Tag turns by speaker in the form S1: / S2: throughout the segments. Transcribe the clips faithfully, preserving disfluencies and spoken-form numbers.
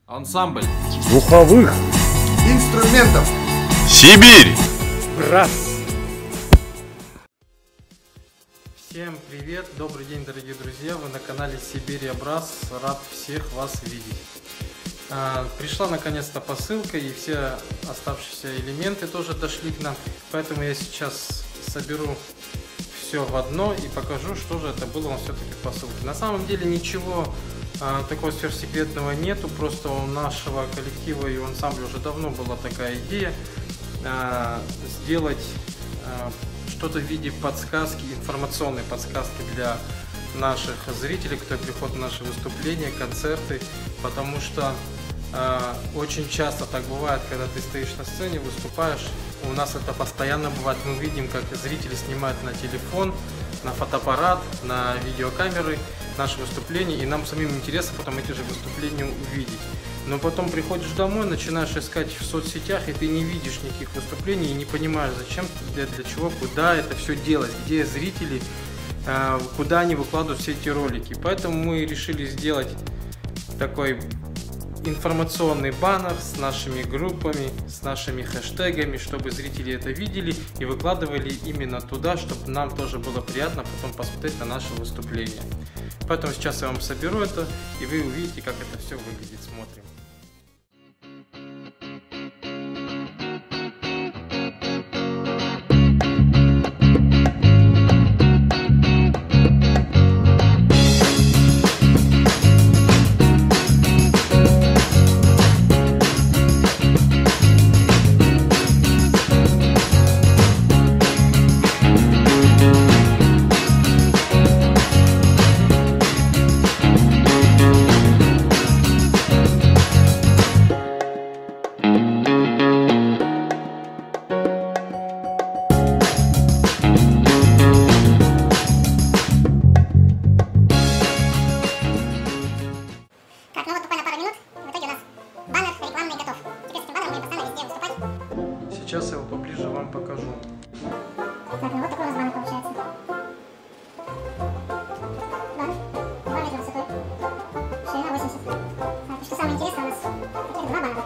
S1: Ансамбль
S2: духовых
S3: инструментов
S4: Сибирь.
S2: Брас.
S5: Всем привет, добрый день, дорогие друзья, вы на канале Сибирь Брас, рад всех вас видеть. А, пришла наконец-то посылка, и все оставшиеся элементы тоже дошли к нам, поэтому я сейчас соберу все в одно и покажу, что же это было все-таки в посылке. На самом деле ничего а, такого сверхсекретного нету, просто у нашего коллектива и у ансамбля уже давно была такая идея а, сделать а, что-то в виде подсказки, информационной подсказки для наших зрителей, кто приходит на наши выступления, концерты, потому что э, очень часто так бывает, когда ты стоишь на сцене, выступаешь, у нас это постоянно бывает, мы видим, как зрители снимают на телефон, на фотоаппарат, на видеокамеры наши выступления, и нам самим интересно потом эти же выступления увидеть. Но потом приходишь домой, начинаешь искать в соцсетях, и ты не видишь никаких выступлений, и не понимаешь, зачем, для, для чего, куда это все делать, где зрители, э, куда они выкладывают все эти ролики. Поэтому мы решили сделать такой информационный баннер с нашими группами, с нашими хэштегами, чтобы зрители это видели и выкладывали именно туда, чтобы нам тоже было приятно потом посмотреть на наше выступление. Поэтому сейчас я вам соберу это, и вы увидите, как это все выглядит. Смотрим. Сейчас я его поближе вам покажу.
S6: Так, ну вот такой у нас баннер получается. Баннер. два метра высотой. Ширина восемьдесят. Так, и что самое интересное, у нас таких два баннера.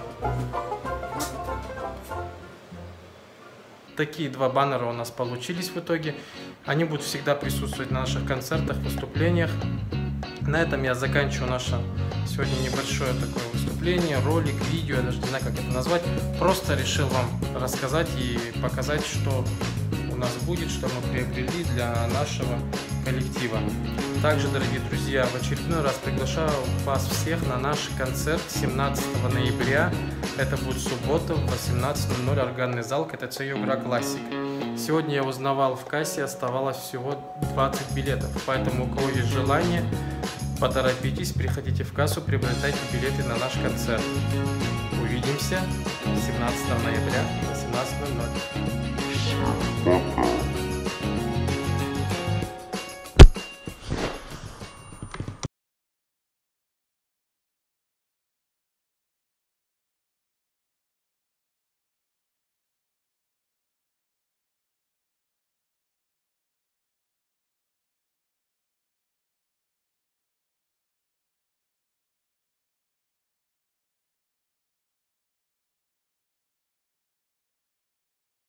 S5: Такие два баннера у нас получились в итоге. Они будут всегда присутствовать на наших концертах, выступлениях. На этом я заканчиваю наше сегодня небольшое такое выступление, ролик, видео, я даже не знаю, как это назвать. Просто решил вам рассказать и показать, что у нас будет, что мы приобрели для нашего коллектива. Также, дорогие друзья, в очередной раз приглашаю вас всех на наш концерт семнадцатого ноября. Это будет суббота в восемнадцать ноль ноль, органный зал ка тэ цэ Югра Классик. Сегодня я узнавал, в кассе оставалось всего двадцать билетов, поэтому у кого есть желание, поторопитесь, приходите в кассу, приобретайте билеты на наш концерт. Увидимся семнадцатого ноября в восемнадцать ноль ноль.